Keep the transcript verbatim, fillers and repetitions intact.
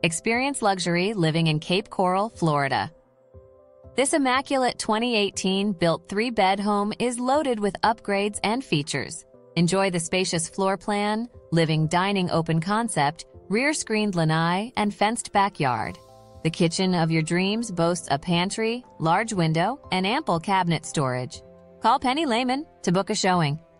Experience luxury living in Cape Coral, Florida. This immaculate twenty eighteen built three-bed home is loaded with upgrades and features. Enjoy the spacious floor plan, living dining open concept, rear-screened lanai, and fenced backyard. The kitchen of your dreams boasts a pantry, large window, and ample cabinet storage. Call Penny Lehmann to book a showing.